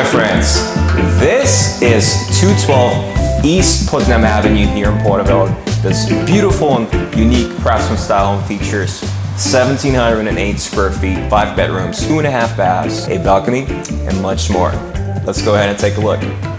my friends. This is 212 East Putnam Avenue here in Porterville. This beautiful and unique Craftsman style home features 1,708 square feet, 5 bedrooms, 2.5 baths, a balcony, and much more. Let's go ahead and take a look.